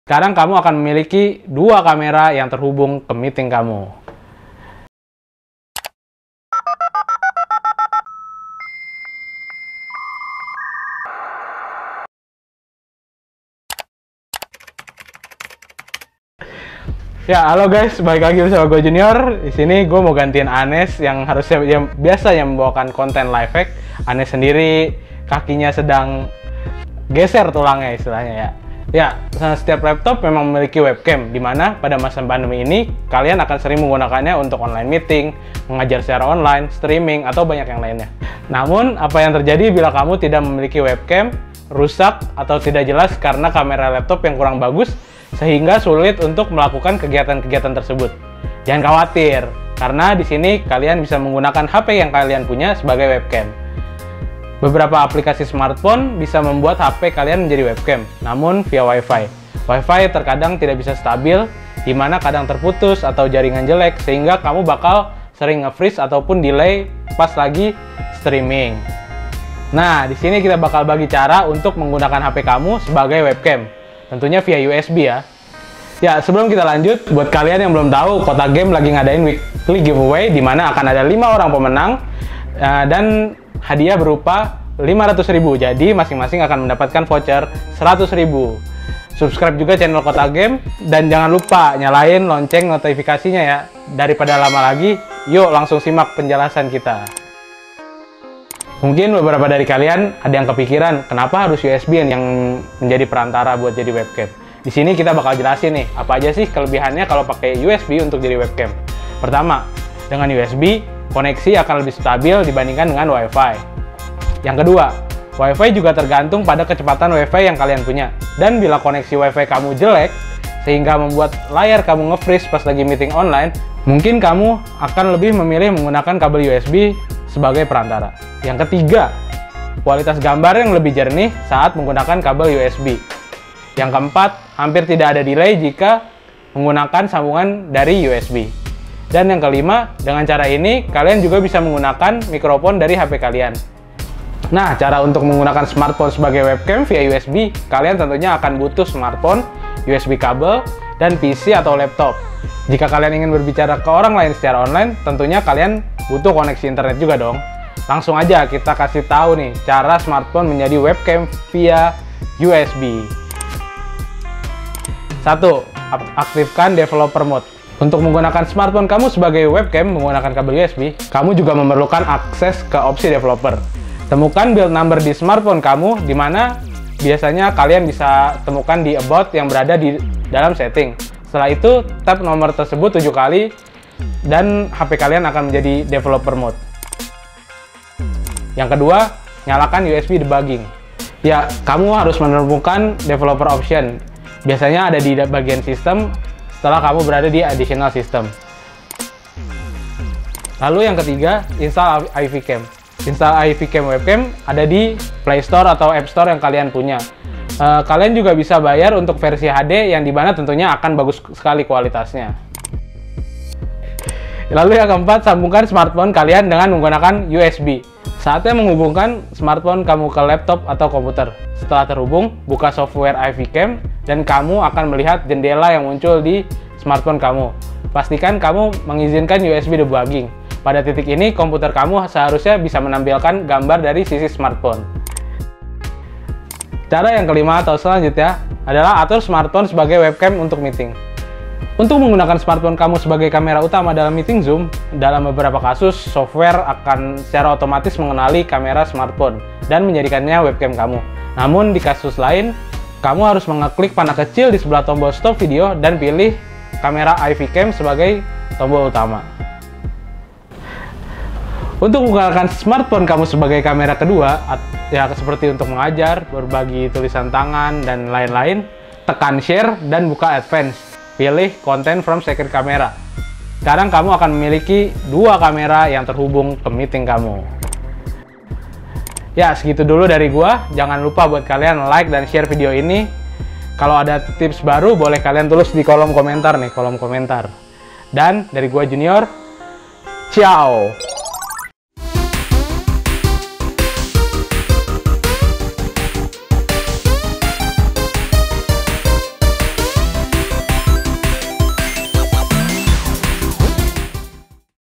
Sekarang kamu akan memiliki dua kamera yang terhubung ke meeting kamu. Ya, halo guys, balik lagi bersama gue Junior. Di sini gue mau gantiin Anes yang harusnya biasanya membawakan konten live hack. Anes sendiri kakinya sedang geser tulangnya istilahnya ya. Ya, setiap laptop memang memiliki webcam, dimana pada masa pandemi ini kalian akan sering menggunakannya untuk online meeting, mengajar secara online, streaming, atau banyak yang lainnya. Namun, apa yang terjadi bila kamu tidak memiliki webcam, rusak, atau tidak jelas karena kamera laptop yang kurang bagus, sehingga sulit untuk melakukan kegiatan-kegiatan tersebut? Jangan khawatir, karena di sini kalian bisa menggunakan HP yang kalian punya sebagai webcam. Beberapa aplikasi smartphone bisa membuat HP kalian menjadi webcam, namun via Wi-Fi. Wi-Fi terkadang tidak bisa stabil, di mana kadang terputus atau jaringan jelek, sehingga kamu bakal sering nge-freeze ataupun delay pas lagi streaming. Nah, di sini kita bakal bagi cara untuk menggunakan HP kamu sebagai webcam. Tentunya via USB ya. Ya, sebelum kita lanjut, buat kalian yang belum tahu, Kotak Game lagi ngadain weekly giveaway, di mana akan ada 5 orang pemenang, dan hadiah berupa 500.000. Jadi masing-masing akan mendapatkan voucher 100.000. Subscribe juga channel Kotak Game dan jangan lupa nyalain lonceng notifikasinya ya. Daripada lama lagi, yuk langsung simak penjelasan kita. Mungkin beberapa dari kalian ada yang kepikiran kenapa harus USB yang menjadi perantara buat jadi webcam. Di sini kita bakal jelasin nih apa aja sih kelebihannya kalau pakai USB untuk jadi webcam. Pertama, dengan USB koneksi akan lebih stabil dibandingkan dengan Wi-Fi. Yang kedua, Wi-Fi juga tergantung pada kecepatan Wi-Fi yang kalian punya. Dan bila koneksi Wi-Fi kamu jelek, sehingga membuat layar kamu nge-freeze pas lagi meeting online, mungkin kamu akan lebih memilih menggunakan kabel USB sebagai perantara. Yang ketiga, kualitas gambar yang lebih jernih saat menggunakan kabel USB. Yang keempat, hampir tidak ada delay jika menggunakan sambungan dari USB. Dan yang kelima, dengan cara ini, kalian juga bisa menggunakan mikrofon dari HP kalian. Nah, cara untuk menggunakan smartphone sebagai webcam via USB, kalian tentunya akan butuh smartphone, USB kabel, dan PC atau laptop. Jika kalian ingin berbicara ke orang lain secara online, tentunya kalian butuh koneksi internet juga dong. Langsung aja kita kasih tahu nih, cara smartphone menjadi webcam via USB. 1. Aktifkan developer mode. Untuk menggunakan smartphone kamu sebagai webcam menggunakan kabel USB, kamu juga memerlukan akses ke opsi developer. Temukan build number di smartphone kamu, di mana biasanya kalian bisa temukan di about yang berada di dalam setting. Setelah itu, tap nomor tersebut 7 kali, dan HP kalian akan menjadi developer mode. Yang kedua, nyalakan USB debugging. Ya, kamu harus menemukan developer option. Biasanya ada di bagian sistem, setelah kamu berada di additional system. Lalu yang ketiga, install IV Cam. Install IV Cam webcam ada di Play Store atau App Store yang kalian punya. Kalian juga bisa bayar untuk versi HD yang dimana tentunya akan bagus sekali kualitasnya. Lalu yang keempat, sambungkan smartphone kalian dengan menggunakan USB. Saatnya menghubungkan smartphone kamu ke laptop atau komputer. Setelah terhubung, buka software IV Cam dan kamu akan melihat jendela yang muncul di smartphone kamu. Pastikan kamu mengizinkan USB debugging. Pada titik ini, komputer kamu seharusnya bisa menampilkan gambar dari sisi smartphone. Cara yang kelima atau selanjutnya adalah atur smartphone sebagai webcam untuk meeting. Untuk menggunakan smartphone kamu sebagai kamera utama dalam meeting Zoom, dalam beberapa kasus, software akan secara otomatis mengenali kamera smartphone dan menjadikannya webcam kamu. Namun, di kasus lain, kamu harus mengeklik panah kecil di sebelah tombol stop video dan pilih kamera IV Cam sebagai tombol utama. Untuk menggunakan smartphone kamu sebagai kamera kedua, ya seperti untuk mengajar, berbagi tulisan tangan, dan lain-lain, tekan share dan buka advance. Pilih content from second camera. Sekarang kamu akan memiliki dua kamera yang terhubung ke meeting kamu. Ya, segitu dulu dari gua. Jangan lupa buat kalian like dan share video ini. Kalau ada tips baru, boleh kalian tulis di kolom komentar nih, kolom komentar. Dan dari gua Junior, ciao!